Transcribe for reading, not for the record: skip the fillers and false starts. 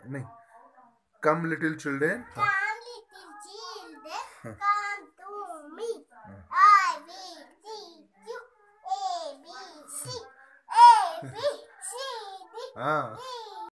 नहीं, come little children. हाँ. Come little children, हाँ. come to me. हाँ. I will teach you A B C. A B C D. हाँ.